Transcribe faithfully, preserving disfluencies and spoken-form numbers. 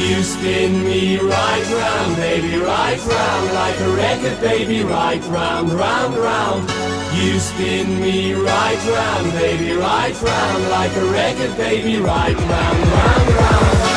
You spin me right round, baby, right round, like a record, baby, right round, round, round. You spin me right round, baby, right round, like a record, baby, right round, round, round.